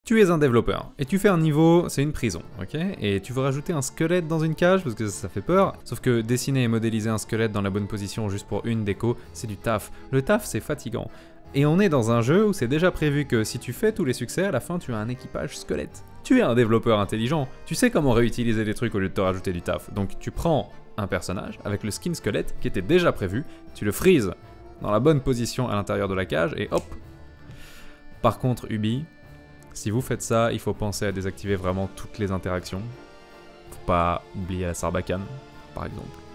Tu es un développeur, et tu fais un niveau, c'est une prison, ok? Et tu veux rajouter un squelette dans une cage, parce que ça fait peur. Sauf que dessiner et modéliser un squelette dans la bonne position juste pour une déco, c'est du taf. Le taf, c'est fatigant. Et on est dans un jeu où c'est déjà prévu que si tu fais tous les succès, à la fin tu as un équipage squelette. Tu es un développeur intelligent, tu sais comment réutiliser des trucs au lieu de te rajouter du taf. Donc tu prends un personnage avec le skin squelette qui était déjà prévu, tu le freezes dans la bonne position à l'intérieur de la cage et hop. Par contre Ubi, si vous faites ça, il faut penser à désactiver vraiment toutes les interactions. Faut pas oublier la Sarbacane, par exemple.